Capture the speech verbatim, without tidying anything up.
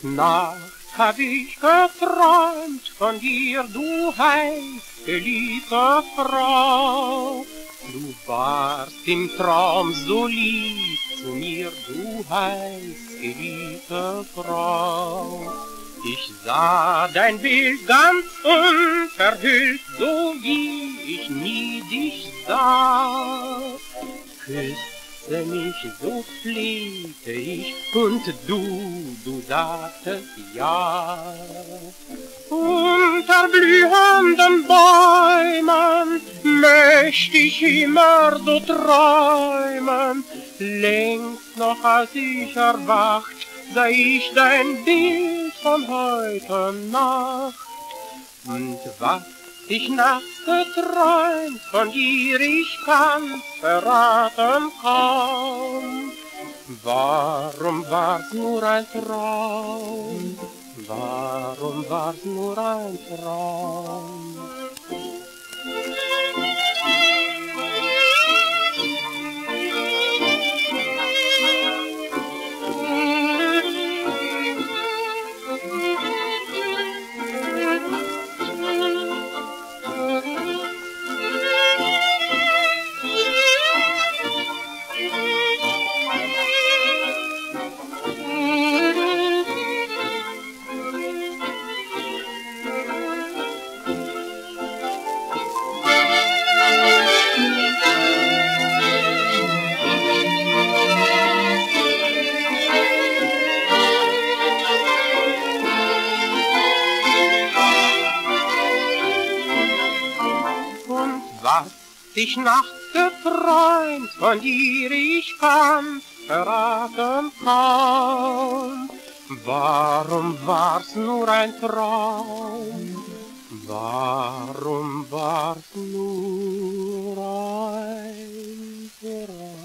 Nacht hab ich geträumt von dir, du heiß geliebte Frau. Du warst im Traum so lieb zu mir, du heiß geliebte Frau. Ich sah dein Bild ganz unverhüllt, so wie ich nie dich sah. Küsste mich, so flehte ich, und du, du sagtest ja. Unter blühenden Bäumen möcht ich immer so träumen, längst noch als ich erwacht, sah ich dein Bild von heute Nacht. Und was ich nachts geträumt von dir, ich kann's verraten kaum. Warum war's nur ein Traum? Warum war's nur ein Traum? Was ich nachts geträumt von dir, ich kann's verraten kaum. Warum war's nur ein Traum? Warum war's nur ein Traum?